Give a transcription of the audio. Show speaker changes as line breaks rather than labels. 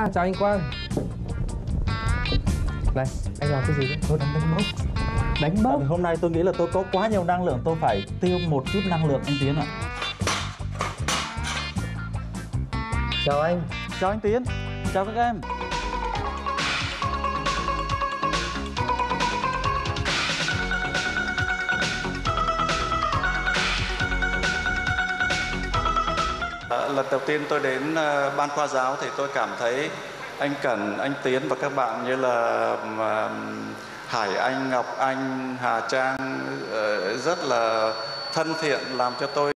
chào anh Quang. Này, anh làm cái gì đấy?
Tôi đang đánh bốc.
Đánh bốc?
Hôm nay tôi nghĩ là tôi có quá nhiều năng lượng, tôi phải tiêu một chút năng lượng anh Tiến ạ.
Chào anh.
Chào anh Tiến. Chào các em.
Lần đầu tiên tôi đến ban khoa giáo thì tôi cảm thấy anh Cẩn, anh Tiến và các bạn như là Hải Anh, Ngọc Anh, Hà Trang rất là thân thiện, làm cho tôi